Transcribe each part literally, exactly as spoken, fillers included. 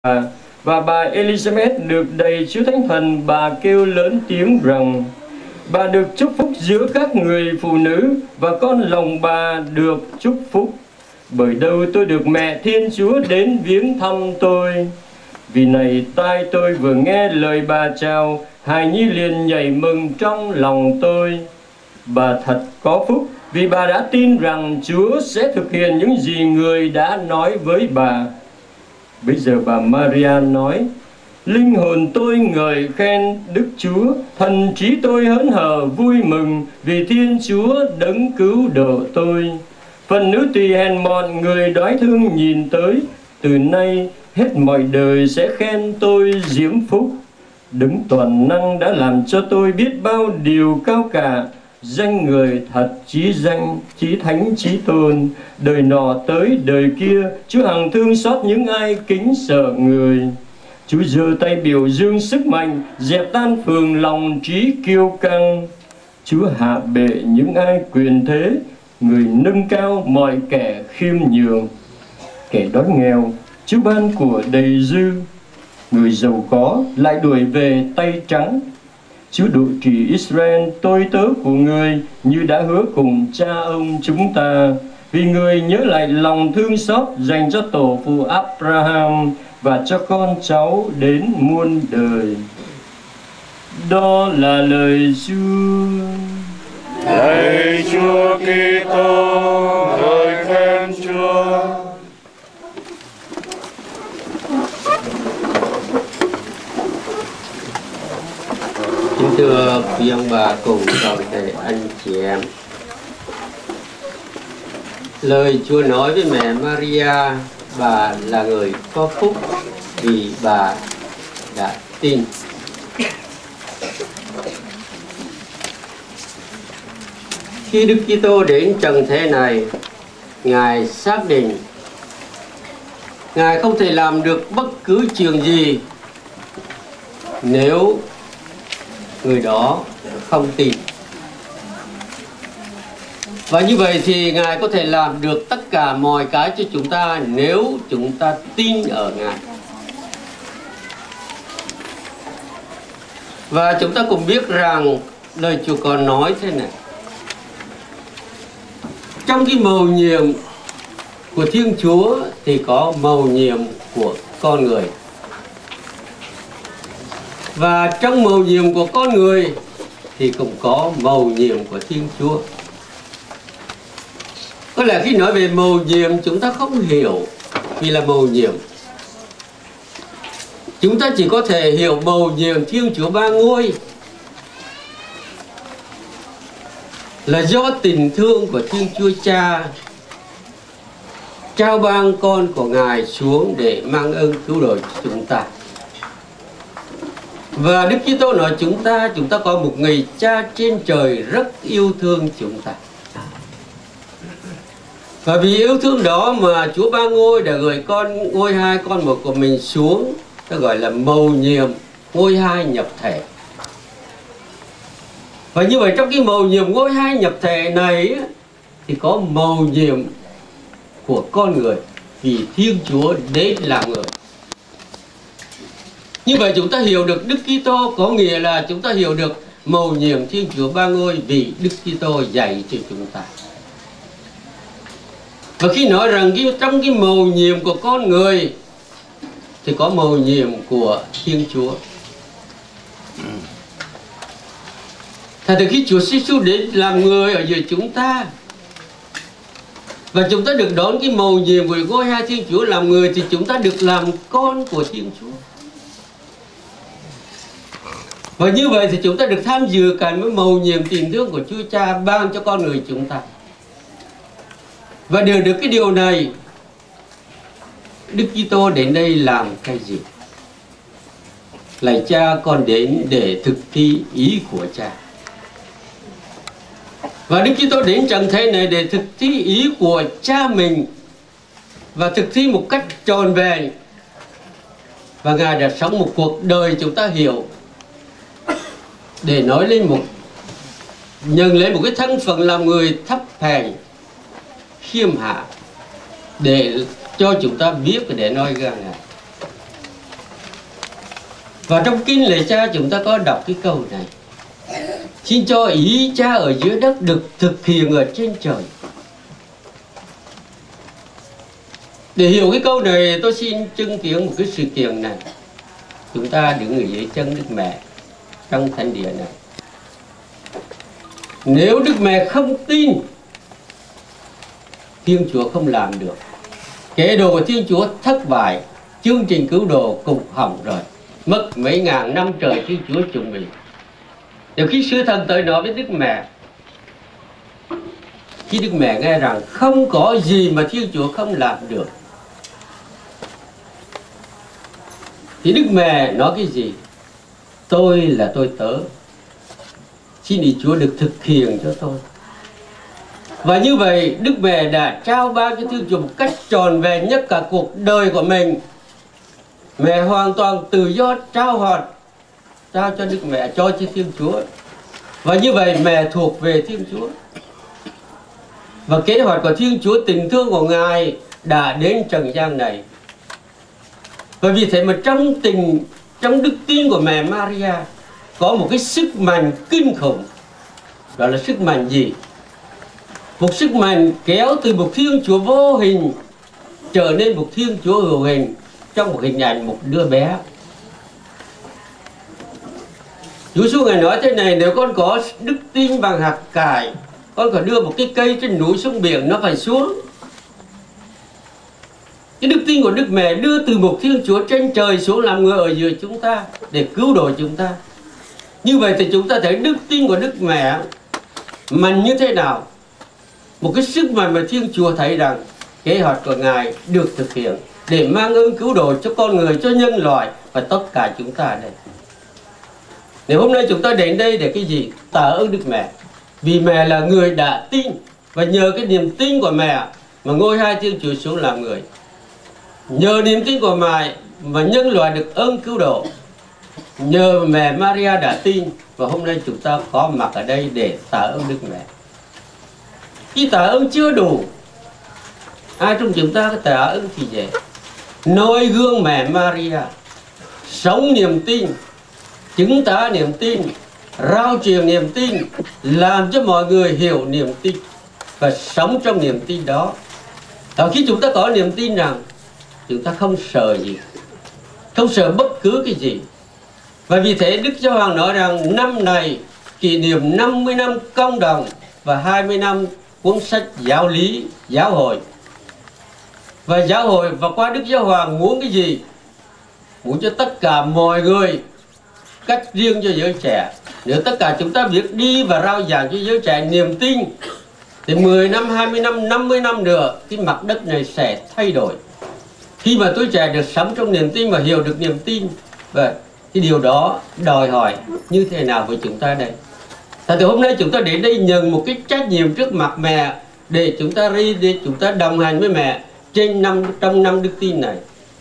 Và bà Elizabeth được đầy Chúa Thánh Thần, bà kêu lớn tiếng rằng: bà được chúc phúc giữa các người phụ nữ, và con lòng bà được chúc phúc. Bởi đâu tôi được mẹ Thiên Chúa đến viếng thăm tôi. Vì này tai tôi vừa nghe lời bà chào, hài nhi liền nhảy mừng trong lòng tôi. Bà thật có phúc, vì bà đã tin rằng Chúa sẽ thực hiện những gì người đã nói với bà. Bây giờ bà Maria nói: linh hồn tôi ngợi khen Đức Chúa, thần trí tôi hớn hở vui mừng vì Thiên Chúa đấng cứu độ tôi. Phần nữ tỳ hèn mọn người đói thương nhìn tới, từ nay hết mọi đời sẽ khen tôi diễm phúc. Đấng toàn năng đã làm cho tôi biết bao điều cao cả, danh người thật chí danh, chí thánh chí tôn. Đời nọ tới đời kia, Chúa hằng thương xót những ai kính sợ người. Chúa giơ tay biểu dương sức mạnh, dẹp tan phường lòng trí kiêu căng. Chúa hạ bệ những ai quyền thế, người nâng cao mọi kẻ khiêm nhường. Kẻ đói nghèo, Chúa ban của đầy dư, người giàu có lại đuổi về tay trắng. Chúa độ trì Israel tôi tớ của người, như đã hứa cùng cha ông chúng ta. Vì người nhớ lại lòng thương xót dành cho tổ phụ Abraham và cho con cháu đến muôn đời. Đó là lời Chúa. Lạy Chúa Kitô, ngợi khen Chúa. Kính thưa quý ông bà cùng toàn thể anh chị em, lời Chúa nói với mẹ Maria, bà là người có phúc vì bà đã tin. Khi Đức Kitô đến trần thế này, Ngài xác định Ngài không thể làm được bất cứ chuyện gì nếu người đó không tin. Và như vậy thì Ngài có thể làm được tất cả mọi cái cho chúng ta nếu chúng ta tin ở Ngài. Và chúng ta cùng biết rằng lời Chúa còn nói thế này: trong cái mầu nhiệm của Thiên Chúa thì có mầu nhiệm của con người. Và trong mầu nhiệm của con người thì cũng có mầu nhiệm của Thiên Chúa. Có lẽ khi nói về mầu nhiệm chúng ta không hiểu vì là mầu nhiệm. Chúng ta chỉ có thể hiểu mầu nhiệm Thiên Chúa Ba Ngôi là do tình thương của Thiên Chúa Cha trao ban con của Ngài xuống để mang ơn cứu độ cho chúng ta. Và Đức Kitô nói chúng ta, chúng ta có một người Cha trên trời rất yêu thương chúng ta. Và vì yêu thương đó mà Chúa Ba Ngôi đã gửi con ngôi hai con một của mình xuống, ta gọi là mầu nhiệm ngôi hai nhập thể. Và như vậy trong cái mầu nhiệm ngôi hai nhập thể này thì có mầu nhiệm của con người, vì Thiên Chúa đến làm người. Như vậy chúng ta hiểu được Đức Kitô có nghĩa là chúng ta hiểu được mầu nhiệm Thiên Chúa Ba Ngôi vì Đức Kitô dạy cho chúng ta. Và khi nói rằng trong cái mầu nhiệm của con người thì có mầu nhiệm của Thiên Chúa. Thật từ khi Chúa Giêsu đến làm người ở giữa chúng ta và chúng ta được đón cái mầu nhiệm của ngôi hai Thiên Chúa làm người, thì chúng ta được làm con của Thiên Chúa. Và như vậy thì chúng ta được tham dự cả với mầu nhiệm tình thương của Chúa Cha ban cho con người chúng ta. Và đều được cái điều này, Đức Kitô đến đây làm cái gì? Lạy Cha, con đến để thực thi ý của Cha. Và Đức Kitô đến trần thế này để thực thi ý của Cha mình và thực thi một cách trọn vẹn. Và Ngài đã sống một cuộc đời chúng ta hiểu, để nói lên một nhận lấy một cái thân phận làm người thấp hèn khiêm hạ, để cho chúng ta biết và để nói rằng Và trong kinh lễ cha chúng ta có đọc cái câu này: xin cho ý cha ở dưới đất được thực hiện ở trên trời. Để hiểu cái câu này, tôi xin chứng kiến một cái sự kiện này. Chúng ta đứng ở dưới chân Đức Mẹ trong thánh địa này. Nếu Đức Mẹ không tin, Thiên Chúa không làm được. Kế đồ của Thiên Chúa thất bại, chương trình cứu độ cũng hỏng rồi. Mất mấy ngàn năm trời Thiên Chúa chuẩn bị. Nếu khi sứ thần tới nói với Đức Mẹ, khi Đức Mẹ nghe rằng không có gì mà Thiên Chúa không làm được, thì Đức Mẹ nói cái gì? Tôi là tôi tớ, xin ý Chúa được thực hiện cho tôi. Và như vậy Đức Mẹ đã trao ban cho Thiên Chúa một cách tròn vẹn nhất cả cuộc đời của mình. Mẹ hoàn toàn tự do trao hoạt, trao cho Đức Mẹ, cho cho Thiên Chúa. Và như vậy mẹ thuộc về Thiên Chúa. Và kế hoạch của Thiên Chúa, tình thương của Ngài đã đến trần gian này. Và vì thế mà trong tình, trong đức tin của mẹ Maria có một cái sức mạnh kinh khủng. Đó là sức mạnh gì? Một sức mạnh kéo từ một Thiên Chúa vô hình trở nên một Thiên Chúa hữu hình trong một hình ảnh một đứa bé. Chúa Giêsu Ngài nói thế này: nếu con có đức tin bằng hạt cải, con có đưa một cái cây trên núi xuống biển, nó phải xuống. Cái đức tin của Đức Mẹ đưa từ một Thiên Chúa trên trời xuống làm người ở giữa chúng ta để cứu độ chúng ta. Như vậy thì chúng ta thấy đức tin của Đức Mẹ mạnh như thế nào. Một cái sức mạnh mà Thiên Chúa thấy rằng kế hoạch của Ngài được thực hiện để mang ơn cứu độ cho con người, cho nhân loại và tất cả chúng ta đây. Nếu hôm nay chúng ta đến đây để cái gì? Tạ ơn Đức Mẹ. Vì mẹ là người đã tin, và nhờ cái niềm tin của mẹ mà ngôi hai Thiên Chúa xuống làm người. Nhờ niềm tin của mẹ mà nhân loại được ơn cứu độ. Nhờ mẹ Maria đã tin, và hôm nay chúng ta có mặt ở đây để tạ ơn Đức Mẹ. Khi tạ ơn chưa đủ, ai trong chúng ta có tạ ơn thì dễ. Noi gương mẹ Maria, sống niềm tin, chứng tả niềm tin, rao truyền niềm tin, làm cho mọi người hiểu niềm tin và sống trong niềm tin đó. Và khi chúng ta có niềm tin rằng chúng ta không sợ gì, không sợ bất cứ cái gì. Và vì thế Đức Giáo Hoàng nói rằng năm này kỷ niệm năm mươi năm công đồng và hai mươi năm cuốn sách giáo lý, giáo hội. Và giáo hội và qua Đức Giáo Hoàng muốn cái gì? Muốn cho tất cả mọi người, cách riêng cho giới trẻ. Nếu tất cả chúng ta biết đi và rao giảng cho giới trẻ niềm tin, thì mười năm, hai mươi năm, năm mươi năm nữa cái mặt đất này sẽ thay đổi. Khi mà tuổi trẻ được sống trong niềm tin và hiểu được niềm tin, và cái điều đó đòi hỏi như thế nào với chúng ta đây? Tại từ hôm nay chúng ta đến đây nhận một cái trách nhiệm trước mặt mẹ để chúng ta đi, để chúng ta đồng hành với mẹ trên năm trong năm đức tin này.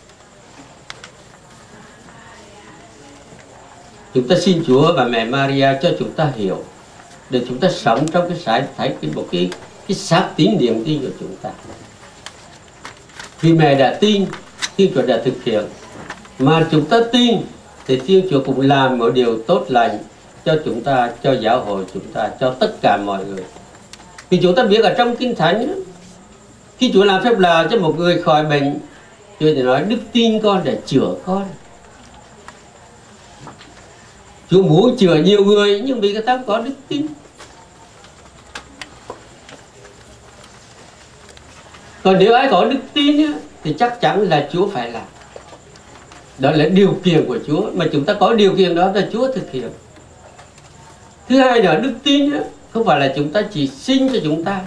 Chúng ta xin Chúa và mẹ Maria cho chúng ta hiểu, để chúng ta sống trong cái sải thấy cái một cái cái xác tín niềm tin của chúng ta. Vì mẹ đã tin, Thiên Chúa đã thực hiện, mà chúng ta tin thì Thiên Chúa cũng làm một điều tốt lành cho chúng ta, cho giáo hội chúng ta, cho tất cả mọi người. Vì chúng ta biết ở trong Kinh Thánh, khi Chúa làm phép lạ cho một người khỏi bệnh, Chúa thì nói đức tin con để chữa con. Chúa muốn chữa nhiều người, nhưng vì người ta có đức tin. Còn nếu ai có đức tin thì chắc chắn là Chúa phải làm. Đó là điều kiện của Chúa, mà chúng ta có điều kiện đó là Chúa thực hiện. Thứ hai là đức tin không phải là chúng ta chỉ xin cho chúng ta.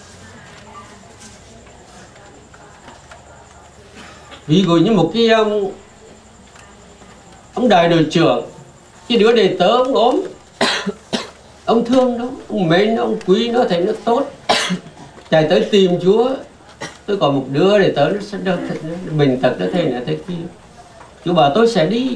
Ví dụ như một cái ông ông đại đội trưởng, cái đứa đệ tớ ông ốm, ông thương nó, ông mến nó, ông quý nó, thấy nó tốt, chạy tới tìm Chúa. Tôi có một đứa đệ tớ nó sẽ đau thật, bệnh tật nó thế này thế kia. Chúa bảo tôi sẽ đi.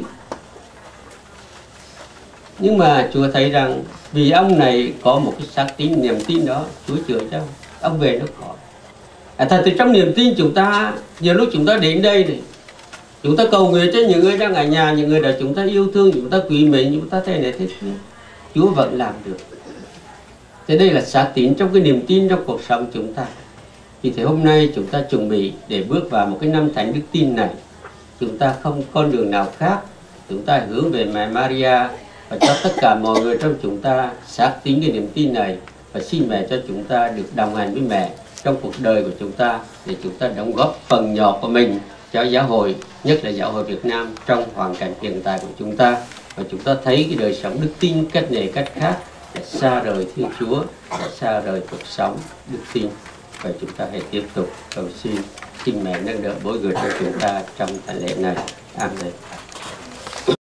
Nhưng mà Chúa thấy rằng vì ông này có một cái xác tín, niềm tin đó, Chúa chữa cho ông, ông về nó khỏi. À, thật thì trong niềm tin chúng ta, nhiều lúc chúng ta đến đây này, Chúng ta cầu nguyện cho những người đang ở nhà, những người đã chúng ta yêu thương, chúng ta quý mến, chúng ta thế này thế kia, Chúa vẫn làm được. Thế đây là xác tín trong cái niềm tin trong cuộc sống chúng ta. Vì thế hôm nay chúng ta chuẩn bị để bước vào một cái năm thánh đức tin này. Chúng ta không con đường nào khác, chúng ta hướng về mẹ Maria và cho tất cả mọi người trong chúng ta xác tín cái niềm tin này, và xin mẹ cho chúng ta được đồng hành với mẹ trong cuộc đời của chúng ta, để chúng ta đóng góp phần nhỏ của mình cho giáo hội, nhất là giáo hội Việt Nam trong hoàn cảnh hiện tại của chúng ta. Và chúng ta thấy cái đời sống đức tin cách này cách khác đã xa rời Thiên Chúa, đã xa rời cuộc sống đức tin. Và chúng ta hãy tiếp tục cầu xin, xin mẹ nâng đỡ mỗi người trong chúng ta trong thánh lễ này. Amen.